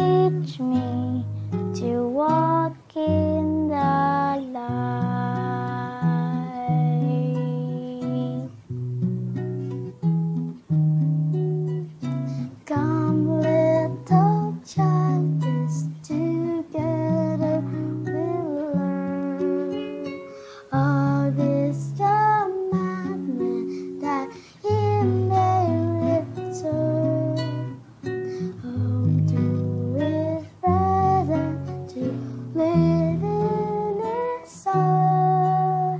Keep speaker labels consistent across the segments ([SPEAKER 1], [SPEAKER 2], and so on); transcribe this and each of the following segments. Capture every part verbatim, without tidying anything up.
[SPEAKER 1] teach me to walk in the light. Come, little child, this together we'll learn of this commandment that He may return home to His presence to live in His sight.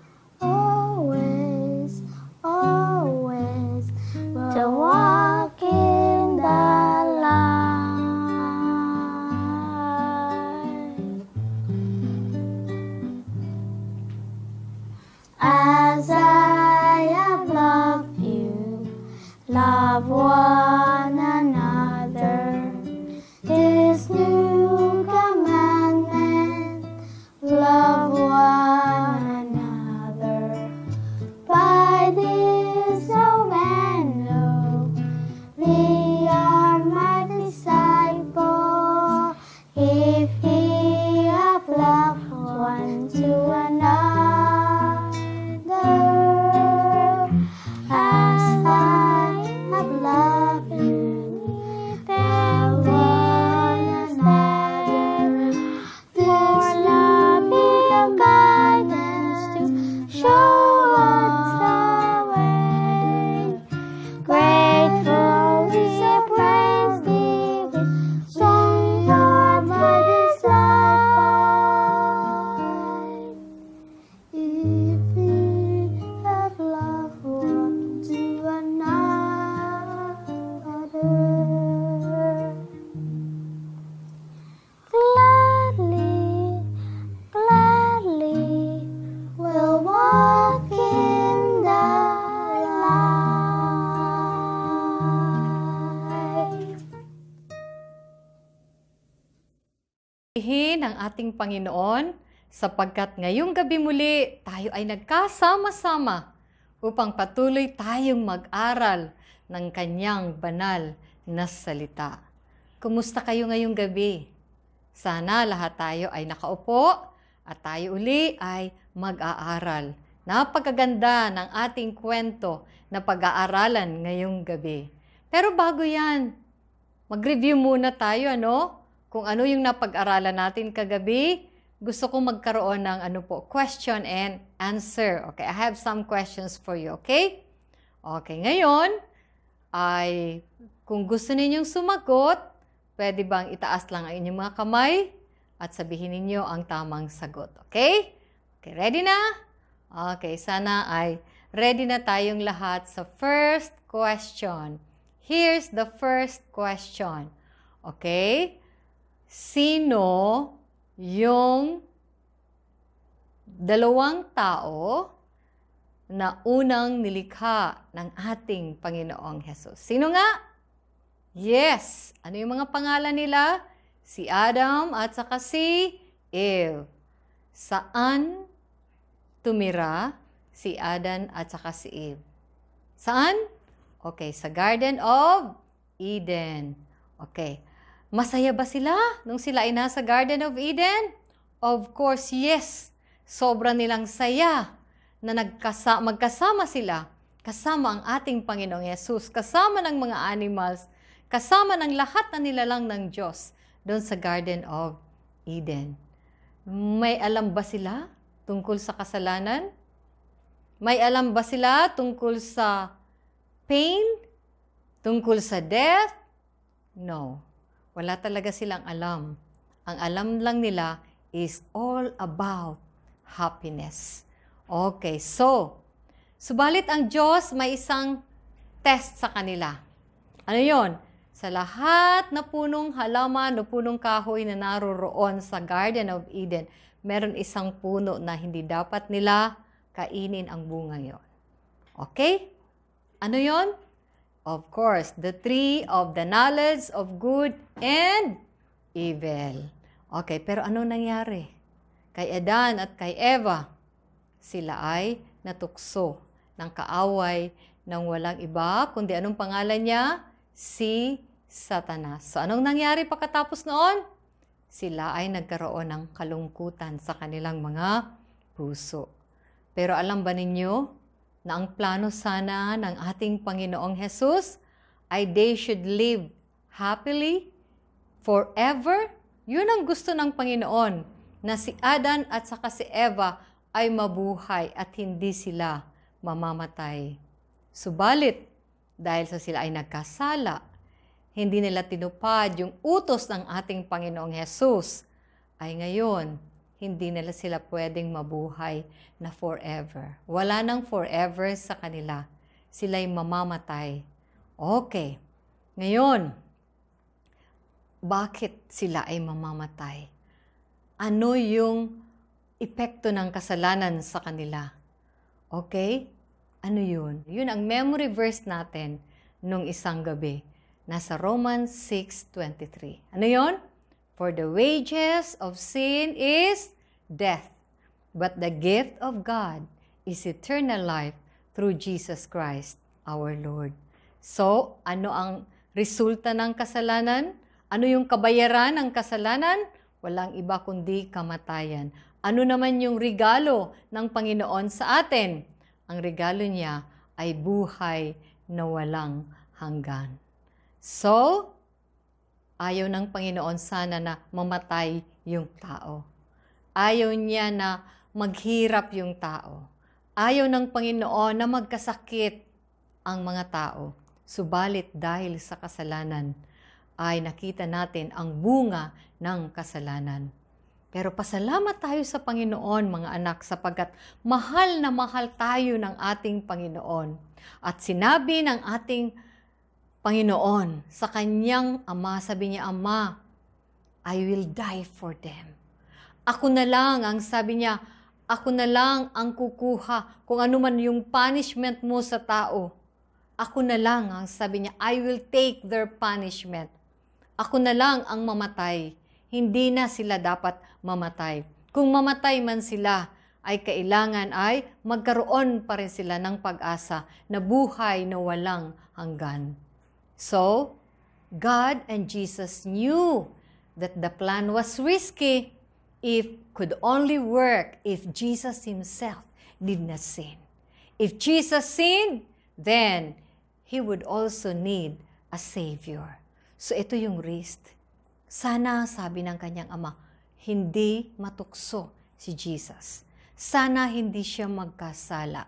[SPEAKER 1] Always, always, to walk in the light. As I have loved you, love one another. This new commandment, love one another. By this all men know they are my disciples, if we have loved one to another. As I have loved you, love one another. This love will guide us to show us the way. Grateful we praise Thee with songs of my desire. If we have loved one to another, gladly, gladly we'll walk in the light.
[SPEAKER 2] Ihin ang ating Panginoon sapagkat ngayong gabi muli tayo ay nagkasama-sama upang patuloy tayong mag-aral ng Kanyang banal na salita. Kumusta kayo ngayong gabi? Sana lahat tayo ay nakaupo at tayo uli ay mag-aaral. Napakaganda ng ating kwento na pag-aaralan ngayong gabi. Pero bago yan, mag-review muna tayo, ano? Kung ano yung napag-aralan natin kagabi, gusto kong magkaroon ng ano po, question and answer. Okay, I have some questions for you, okay? Okay, ngayon, ay kung gusto ninyong sumagot, pwede bang itaas lang ang inyong mga kamay at sabihin ninyo ang tamang sagot, okay? Okay, ready na? Okay, sana ay ready na tayong lahat sa first question. Here's the first question. Okay? Sino yung dalawang tao na unang nilikha ng ating Panginoong Hesus? Sino nga? Yes! Ano yung mga pangalan nila? Si Adam at saka si Eve. Saan tumira si Adam at saka si Eve? Saan? Okay, sa Garden of Eden. Okay. Masaya ba sila nung sila ay nasa Garden of Eden? Of course, yes. Sobra nilang saya na nagkasa magkasama sila, kasama ang ating Panginoong Yesus, kasama ng mga animals, kasama ng lahat na nilalang ng Diyos doon sa Garden of Eden. May alam ba sila tungkol sa kasalanan? May alam ba sila tungkol sa pain? Tungkol sa death? No. Wala talaga silang alam. Ang alam lang nila is all about happiness. Okay, so, subalit ang Diyos may isang test sa kanila. Ano yon? Sa lahat na punong halaman o punong kahoy na naroroon sa Garden of Eden, meron isang puno na hindi dapat nila kainin ang bunga yon. Okay? Ano yon? Of course, the tree of the knowledge of good and evil. Okay, pero ano nangyari? Kay Adan at kay Eva, sila ay natukso ng kaaway ng walang iba, kundi anong pangalan niya? Si Satanas. So, anong nangyari pagkatapos noon? Sila ay nagkaroon ng kalungkutan sa kanilang mga puso. Pero alam ba ninyo na ang plano sana ng ating Panginoong Jesus ay they should live happily forever? Yun ang gusto ng Panginoon, na si Adan at saka si Eva ay mabuhay at hindi sila mamamatay. Subalit, dahil sa sila ay nagkasala, hindi nila tinupad yung utos ng ating Panginoong Jesus, ay ngayon, hindi nila sila pwedeng mabuhay na forever. Wala nang forever sa kanila. Sila'y mamamatay. Okay. Ngayon, bakit sila ay mamamatay? Ano yung epekto ng kasalanan sa kanila? Okay? Ano yun? Yun ang memory verse natin nung isang gabi. Nasa Romans six twenty-three. Ano yun? For the wages of sin is death, but the gift of God is eternal life through Jesus Christ, our Lord. So, ano ang resulta ng kasalanan? Ano yung kabayaran ng kasalanan? Walang iba kundi kamatayan. Ano naman yung regalo ng Panginoon sa atin? Ang regalo niya ay buhay na walang hanggan. So, ayaw ng Panginoon sana na mamatay yung tao. Ayaw niya na maghirap yung tao. Ayaw ng Panginoon na magkasakit ang mga tao. Subalit dahil sa kasalanan, ay nakita natin ang bunga ng kasalanan. Pero pasalamat tayo sa Panginoon, mga anak, sapagkat mahal na mahal tayo ng ating Panginoon. At sinabi ng ating Panginoon sa kanyang ama, sabi niya, Ama, I will die for them. Ako na lang, ang sabi niya, ako na lang ang kukuha kung ano man yung punishment mo sa tao. Ako na lang, ang sabi niya, I will take their punishment. Ako na lang ang mamatay. Hindi na sila dapat mamatay. Kung mamatay man sila, ay kailangan ay magkaroon pa rin sila ng pag-asa na buhay na walang hanggan. So, God and Jesus knew that the plan was risky if could only work if Jesus himself did not sin. If Jesus sinned, then he would also need a Savior. So ito yung risk. Sana, sabi ng kanyang ama, hindi matukso si Jesus. Sana hindi siya magkasala.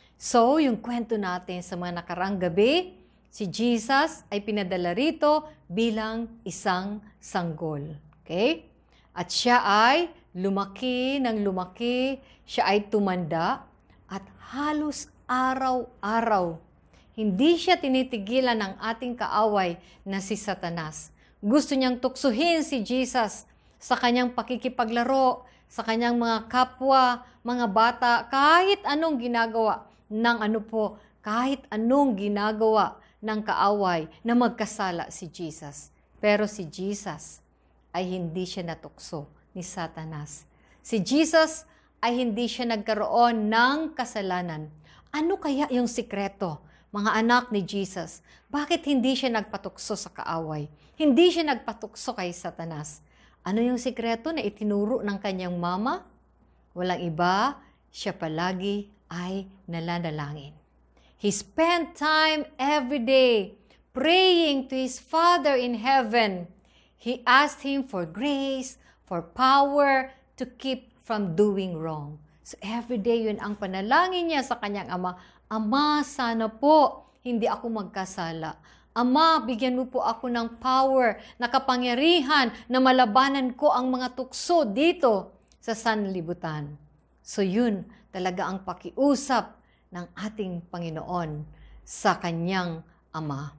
[SPEAKER 2] So, yung kwento natin sa mga nakarang gabi, si Jesus ay pinadala rito bilang isang sanggol. Okay? At siya ay lumaki ng lumaki, siya ay tumanda, at halos araw-araw, hindi siya tinitigilan ng ating kaaway na si Satanas. Gusto niyang tuksuhin si Jesus sa kanyang pakikipaglaro, sa kanyang mga kapwa, mga bata, kahit anong ginagawa ng ano po, kahit anong ginagawa ng kaaway na magkasala si Jesus. Pero si Jesus ay hindi siya natukso ni Satanas. Si Jesus ay hindi siya nagkaroon ng kasalanan. Ano kaya yung sikreto, mga anak ni Jesus? Bakit hindi siya nagpatukso sa kaaway? Hindi siya nagpatukso kay Satanas. Ano yung sikreto na itinuro ng kanyang mama? Walang iba, siya palagi ay nalanalangin. He spent time every day praying to his Father in heaven. He asked him for grace, for power to keep from doing wrong. So every day yun ang panalangin niya sa kanyang ama. Ama, sana po hindi ako magkasala. Ama, bigyan mo po ako ng power, na kapangyarihan na malabanan ko ang mga tukso dito sa sanlibutan. So yun talaga ang pakiusap ng ating Panginoon sa kanyang ama.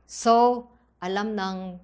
[SPEAKER 2] So, alam ng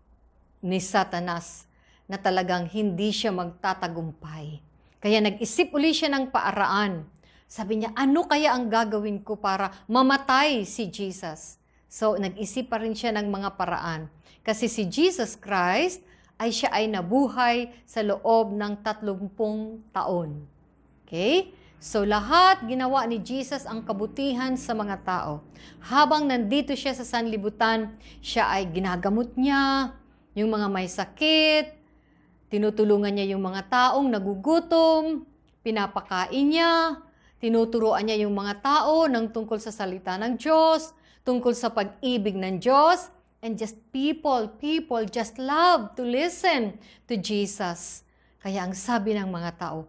[SPEAKER 2] ni Satanas na talagang hindi siya magtatagumpay. Kaya nag-isip uli siya ng paaraan. Sabi niya, ano kaya ang gagawin ko para mamatay si Jesus? So, nag-isip pa rin siya ng mga paraan. Kasi si Jesus Christ ay siya ay nabuhay sa loob ng tatlumpung taon. Okay? So lahat ginawa ni Jesus ang kabutihan sa mga tao. Habang nandito siya sa sanlibutan, siya ay ginagamot niya yung mga may sakit, tinutulungan niya yung mga taong nagugutom, pinapakain niya, tinuturuan niya yung mga tao ng tungkol sa salita ng Diyos, tungkol sa pag-ibig ng Diyos, and just people, people just love to listen to Jesus. Kaya ang sabi ng mga tao,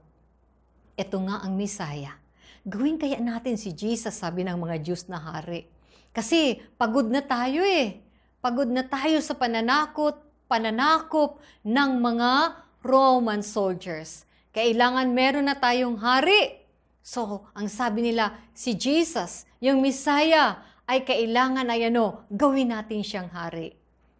[SPEAKER 2] eto nga ang Misaya. Gawin kaya natin si Jesus, sabi ng mga Diyos na hari. Kasi pagod na tayo eh. Pagod na tayo sa pananakot, pananakop ng mga Roman soldiers. Kailangan meron na tayong hari. So, ang sabi nila, si Jesus, yung Misaya, ay kailangan ay ano, gawin natin siyang hari.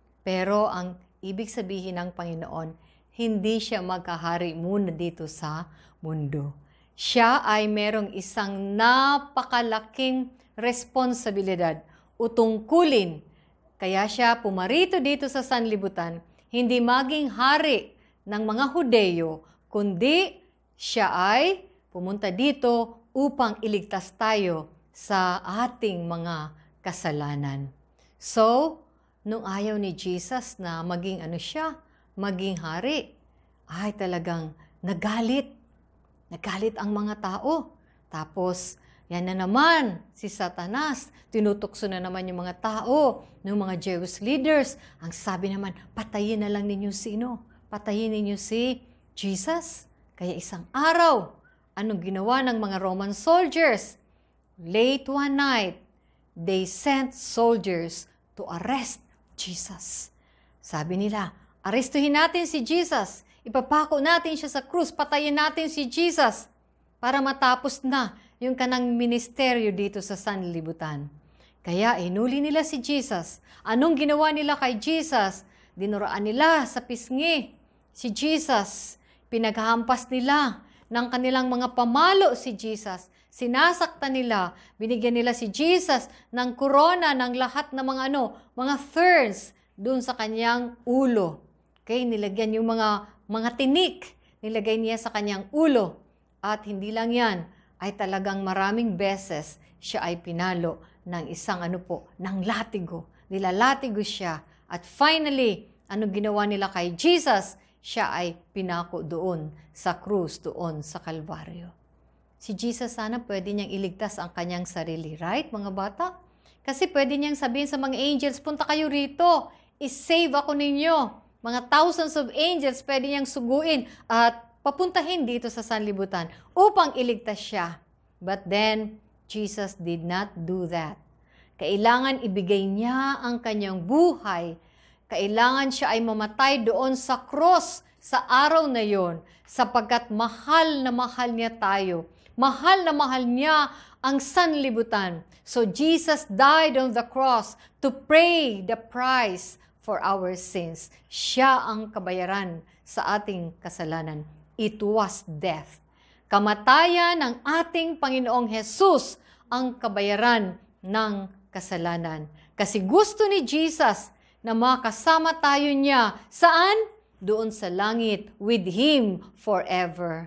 [SPEAKER 2] Pero ang ibig sabihin ng Panginoon, hindi siya magkahari muna dito sa mundo. Siya ay merong isang napakalaking responsibilidad o tungkulin. Kaya siya pumarito dito sa sanlibutan, hindi maging hari ng mga Hudeyo, kundi siya ay pumunta dito upang iligtas tayo sa ating mga kasalanan. So, nung ayaw ni Jesus na maging ano siya, maging hari, ay talagang nagalit. Nagalit ang mga tao. Tapos, yan na naman, si Satanas, tinutukso na naman yung mga tao, ng mga Jewish leaders. Ang sabi naman, patayin na lang ninyo sino? Patayin ninyo si Jesus. Kaya isang araw, anong ginawa ng mga Roman soldiers? Late one night, they sent soldiers to arrest Jesus. Sabi nila, arestuhin natin si Jesus. Ipapako natin siya sa krus. Patayin natin si Jesus para matapos na yung kanang ministeryo dito sa sanlibutan. Kaya inuli nila si Jesus. Anong ginawa nila kay Jesus? Dinuraan nila sa pisngi si Jesus. Pinaghahampas nila ng kanilang mga pamalo si Jesus. Sinasaktan nila, binigyan nila si Jesus ng korona ng lahat ng mga ano, mga thorns doon sa kanyang ulo. Okay, nilagyan yung mga mga tinik, nilagay niya sa kanyang ulo. At hindi lang yan, ay talagang maraming beses siya ay pinalo ng isang ano po, ng latigo. Nilalatigo siya. At finally, ano ginawa nila kay Jesus? Siya ay pinako doon sa krus, doon sa Kalbaryo. Si Jesus sana pwede niyang iligtas ang kanyang sarili, right mga bata? Kasi pwede niyang sabihin sa mga angels, punta kayo rito, isave ako ninyo. Mga thousands of angels pwede niyang suguin at papuntahin dito sa sanlibutan upang iligtas siya. But then, Jesus did not do that. Kailangan ibigay niya ang kanyang buhay. Kailangan siya ay mamatay doon sa cross sa araw na yon sapagkat mahal na mahal niya tayo. Mahal na mahal niya ang sanlibutan. So Jesus died on the cross to pay the price for our sins. Siya ang kabayaran sa ating kasalanan. It was death. Kamatayan ng ating Panginoong Jesus ang kabayaran ng kasalanan. Kasi gusto ni Jesus na makasama tayo niya. Saan? Doon sa langit with Him forever.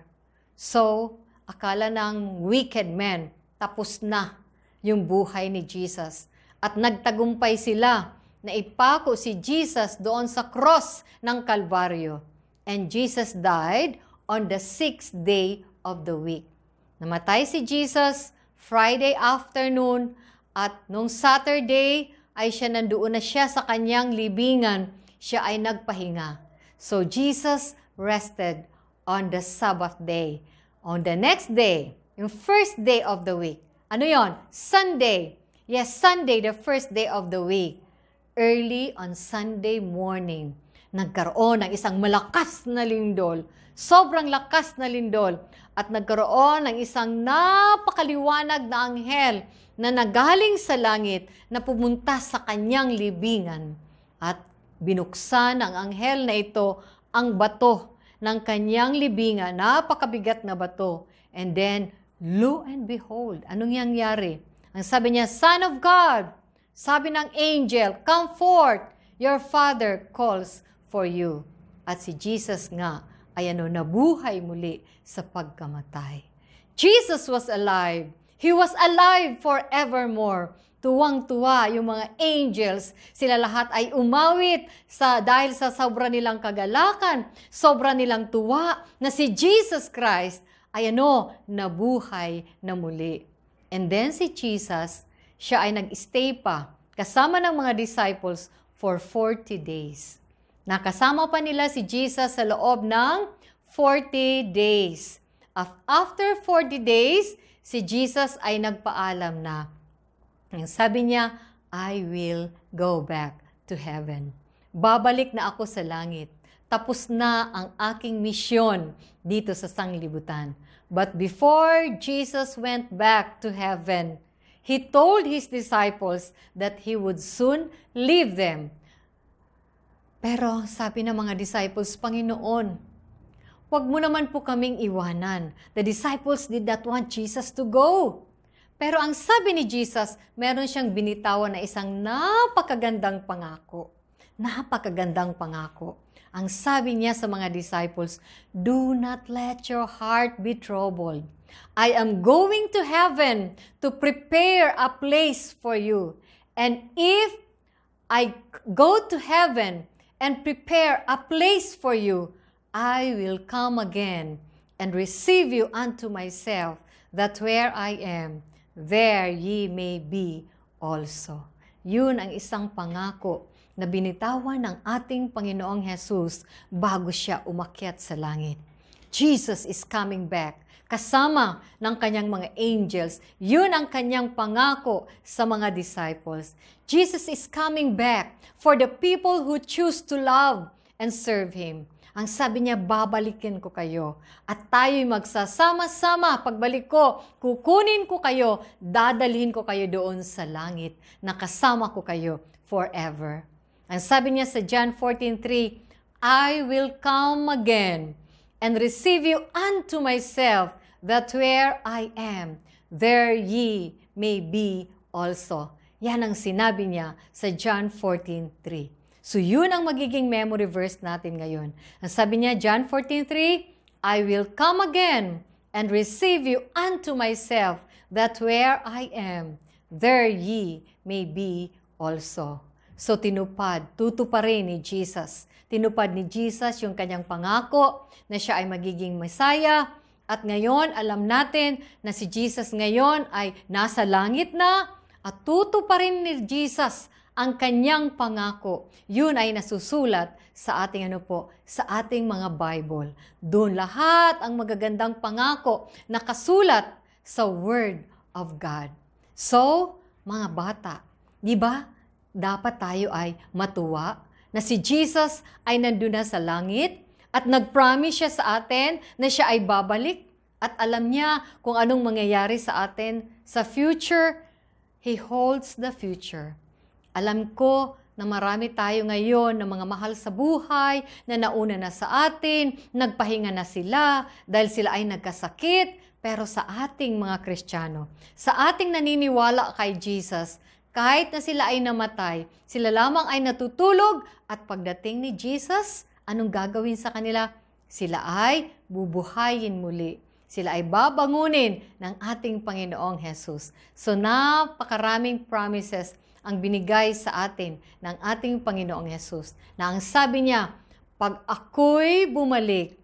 [SPEAKER 2] So, akala ng wicked men, tapos na yung buhay ni Jesus. At nagtagumpay sila na ipako si Jesus doon sa cross ng Kalbaryo. And Jesus died on the sixth day of the week. Namatay si Jesus Friday afternoon at nung Saturday ay siya nandoon na siya sa kanyang libingan. Siya ay nagpahinga. So Jesus rested on the Sabbath day. On the next day, yung first day of the week. Ano yon? Sunday. Yes, Sunday, the first day of the week. Early on Sunday morning, nagkaroon ng isang malakas na lindol. Sobrang lakas na lindol. At nagkaroon ng isang napakaliwanag na anghel na nagaling sa langit na pumunta sa kanyang libingan. At binuksan ng anghel na ito ang bato ng kanyang libingan, napakabigat na bato. And then, lo and behold, anong nangyari? Ang sabi niya, Son of God, sabi ng angel, come forth, your Father calls for you. At si Jesus nga ay ano, nabuhay muli sa pagkamatay. Jesus was alive. He was alive forevermore. Tuwang-tuwa yung mga angels, sila lahat ay umawit sa, dahil sa sobra nilang kagalakan, sobra nilang tuwa na si Jesus Christ ay ano, nabuhay na muli. And then si Jesus, siya ay nag-stay pa kasama ng mga disciples for forty days. Nakasama pa nila si Jesus sa loob ng forty days. After forty days, si Jesus ay nagpaalam na. Sabi niya, I will go back to heaven. Babalik na ako sa langit. Tapos na ang aking misyon dito sa sanglibutan. But before Jesus went back to heaven, He told His disciples that He would soon leave them. Pero sabi ng mga disciples, Panginoon, wag mo naman po kaming iwanan. The disciples did not want Jesus to go. Pero ang sabi ni Jesus, meron siyang binitawan na isang napakagandang pangako. Napakagandang pangako. Ang sabi niya sa mga disciples, do not let your heart be troubled. I am going to heaven to prepare a place for you. And if I go to heaven and prepare a place for you, I will come again and receive you unto myself, that where I am, there ye may be also. Yun ang isang pangako na binitawan ng ating Panginoong Jesus bago siya umakyat sa langit. Jesus is coming back kasama ng kanyang mga angels. Yun ang kanyang pangako sa mga disciples. Jesus is coming back for the people who choose to love and serve Him. Ang sabi niya, babalikin ko kayo. At tayo'y magsasama-sama. Pagbalik ko, kukunin ko kayo, dadalhin ko kayo doon sa langit. Nakasama ko kayo forever. Ang sabi niya sa John fourteen three, I will come again and receive you unto myself, that where I am, there ye may be also. Yan ang sinabi niya sa John fourteen three. So yun ang magiging memory verse natin ngayon. Ang sabi niya, John fourteen three, I will come again and receive you unto myself, that where I am, there ye may be also. So tinupad, tutuparin ni Jesus. Tinupad ni Jesus yung kanyang pangako na siya ay magiging Messiah. At ngayon, alam natin na si Jesus ngayon ay nasa langit na at tutuparin ni Jesus ang kanyang pangako. Yun ay nasusulat sa ating ano po, sa ating mga Bible. Doon lahat ang magagandang pangako nakasulat sa Word of God. So, mga bata, di ba? Dapat tayo ay matuwa na si Jesus ay nandun na sa langit at nag-promise siya sa atin na siya ay babalik at alam niya kung anong mangyayari sa atin sa future. He holds the future. Alam ko na marami tayo ngayon na mga mahal sa buhay, na nauna na sa atin, nagpahinga na sila dahil sila ay nagkasakit. Pero sa ating mga Kristiyano, sa ating naniniwala kay Jesus, kahit na sila ay namatay, sila lamang ay natutulog at pagdating ni Jesus, anong gagawin sa kanila? Sila ay bubuhayin muli. Sila ay babangunin ng ating Panginoong Jesus. So napakaraming promises ang binigay sa atin ng ating Panginoong Jesus. Na ang sabi niya, pag ako'y bumalik,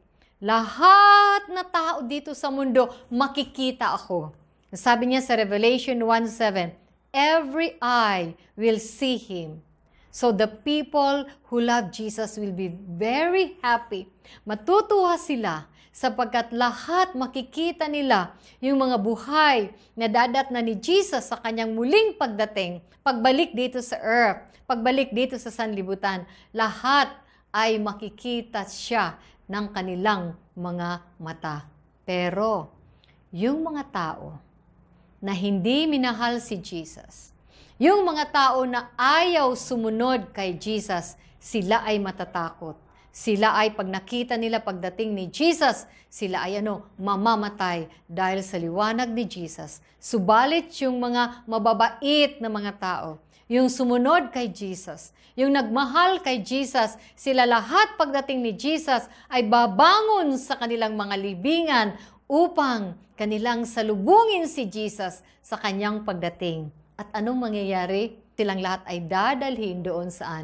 [SPEAKER 2] lahat na tao dito sa mundo, makikita ako. Sabi niya sa Revelation one seven, every eye will see Him. So the people who love Jesus will be very happy. Matutuwa sila sapagkat lahat makikita nila yung mga buhay na dadatnan ni Jesus sa kanyang muling pagdating, pagbalik dito sa earth, pagbalik dito sa sanlibutan, lahat ay makikita siya ng kanilang mga mata. Pero yung mga tao na hindi minahal si Jesus, yung mga tao na ayaw sumunod kay Jesus, sila ay matatakot. Sila ay pag nakita nila pagdating ni Jesus, sila ay ano, mamamatay dahil sa liwanag ni Jesus. Subalit yung mga mababait na mga tao, yung sumunod kay Jesus, yung nagmahal kay Jesus, sila lahat pagdating ni Jesus ay babangon sa kanilang mga libingan upang kanilang salubungin si Jesus sa kanyang pagdating. At anong mangyayari? Silang lahat ay dadalhin doon saan?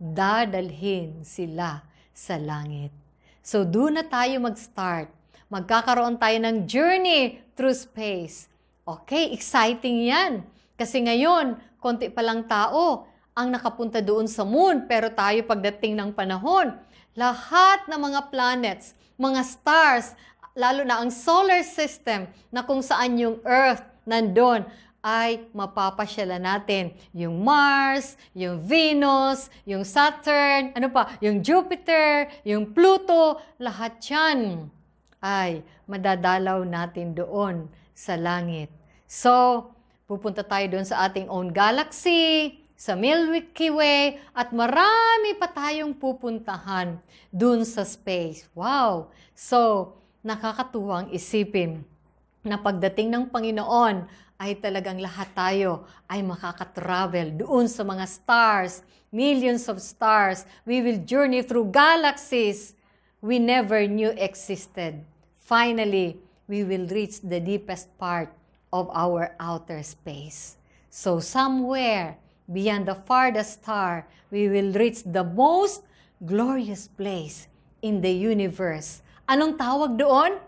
[SPEAKER 2] Dadalhin sila sa langit. So doon na tayo mag-start. Magkakaroon tayo ng journey through space. Okay, exciting yan. Kasi ngayon, konti pa lang tao ang nakapunta doon sa moon. Pero tayo pagdating ng panahon, lahat ng mga planets, mga stars, lalo na ang solar system na kung saan yung Earth nandun, ay mapapasyalan natin. Yung Mars, yung Venus, yung Saturn, ano pa, yung Jupiter, yung Pluto, lahat yan ay madadalaw natin doon sa langit. So, pupunta tayo doon sa ating own galaxy, sa Milky Way, at marami pa tayong pupuntahan doon sa space. Wow! So, nakakatuwang isipin na pagdating ng Panginoon, ay talagang lahat tayo ay makakatravel doon sa mga stars, millions of stars. We will journey through galaxies we never knew existed. Finally, we will reach the deepest part of our outer space. So somewhere beyond the farthest star, we will reach the most glorious place in the universe. Anong tawag doon?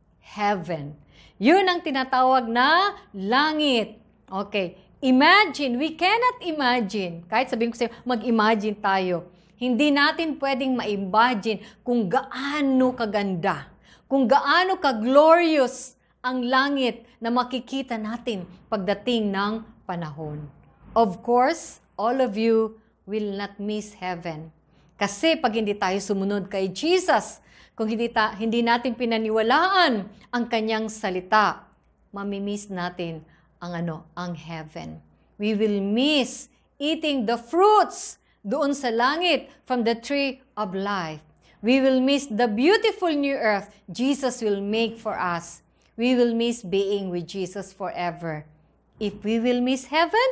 [SPEAKER 2] Heaven. Yun ang tinatawag na langit. Okay. Imagine, we cannot imagine. Kahit sabihin ko sa'yo, mag-imagine tayo. Hindi natin pwedeng ma-imagine kung gaano kaganda, kung gaano ka-glorious ang langit na makikita natin pagdating ng panahon. Of course, all of you will not miss heaven. Kasi pag hindi tayo sumunod kay Jesus, kung hindi, ta, hindi natin pinaniwalaan ang kanyang salita, mamimiss natin ang ano, ang heaven. We will miss eating the fruits doon sa langit from the tree of life. We will miss the beautiful new earth Jesus will make for us. We will miss being with Jesus forever. If we will miss heaven,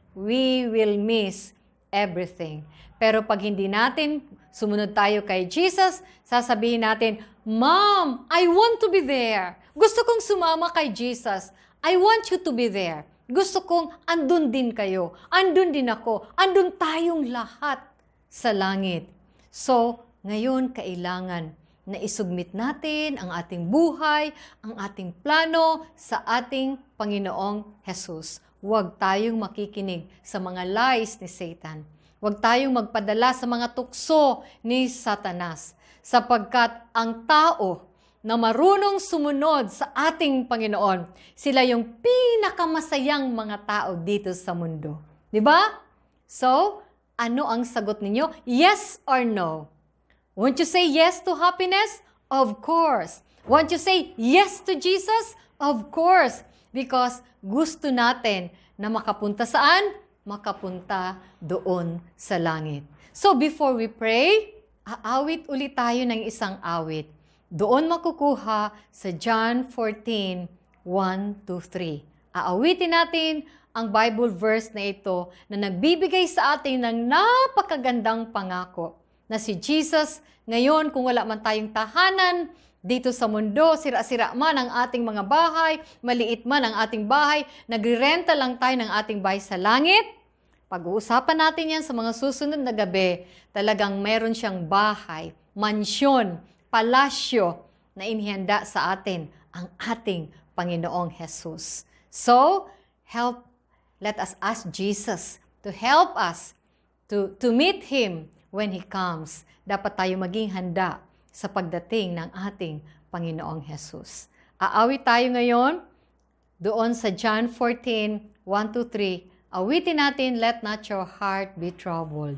[SPEAKER 2] we will miss everything. Pero pag hindi natin sumunod tayo kay Jesus, sasabihin natin, Mom, I want to be there. Gusto kong sumama kay Jesus. I want you to be there. Gusto kong andun din kayo. Andun din ako. Andun tayong lahat sa langit. So, ngayon kailangan na isubmit natin ang ating buhay, ang ating plano sa ating Panginoong Jesus. Huwag tayong makikinig sa mga lies ni Satan. Huwag tayong magpadala sa mga tukso ni Satanas, sapagkat ang tao na marunong sumunod sa ating Panginoon, sila yung pinakamasayang mga tao dito sa mundo. Di ba? So, ano ang sagot ninyo? Yes or no? Won't you say yes to happiness? Of course. Won't you say yes to Jesus? Of course. Because gusto natin na makapunta saan? Makapunta doon sa langit. So before we pray, aawit ulit tayo ng isang awit. Doon makukuha sa John fourteen, one to three. Aawitin natin ang Bible verse na ito na nagbibigay sa atin ng napakagandang pangako na si Jesus, ngayon kung wala man tayong tahanan dito sa mundo, sira-sira man ang ating mga bahay, maliit man ang ating bahay, nagre-renta lang tayo ng ating bahay sa langit. Pag-uusapan natin yan sa mga susunod na gabi, talagang meron siyang bahay, mansyon, palasyo na inihanda sa atin ang ating Panginoong Jesus. So, help, let us ask Jesus to help us to, to meet Him when He comes. Dapat tayo maging handa sa pagdating ng ating Panginoong Jesus. Aawit tayo ngayon doon sa John fourteen, one to three. Awitin natin, let not your heart be troubled.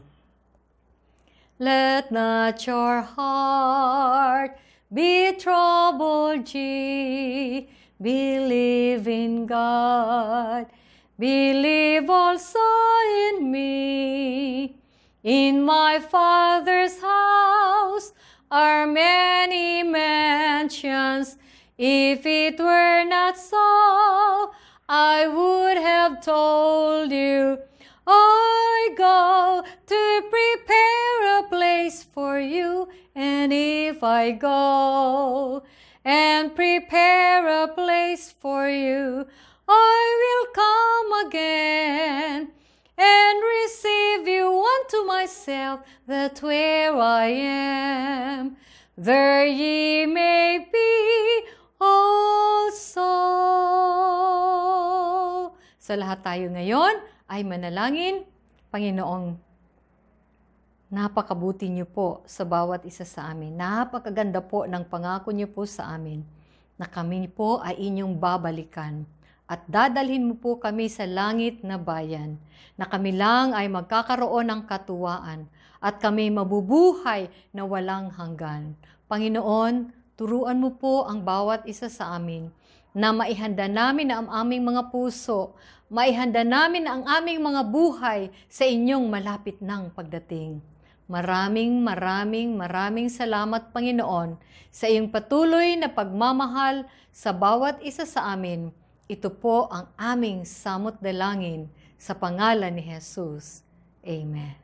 [SPEAKER 2] Let not your heart be troubled, ye. Believe in God. Believe also in me. In my Father's house are many mansions. If it were not so, I would have told you, I go to prepare a place for you, and if I go and prepare a place for you. I will come again and receive you unto myself, that where I am, there ye may be also. Sa lahat tayo ngayon ay manalangin. Panginoong, napakabuti niyo po sa bawat isa sa amin. Napakaganda po ng pangako niyo po sa amin na kami po ay inyong babalikan at dadalhin mo po kami sa langit na bayan, na kami lang ay magkakaroon ng katuwaan at kami mabubuhay na walang hanggan. Panginoon, turuan mo po ang bawat isa sa amin na maihanda namin ang aming mga puso, maihanda namin ang aming mga buhay sa inyong malapit ng pagdating. Maraming, maraming, maraming salamat, Panginoon, sa iyong patuloy na pagmamahal sa bawat isa sa amin. Ito po ang aming samot dalangin sa pangalan ni Jesus. Amen.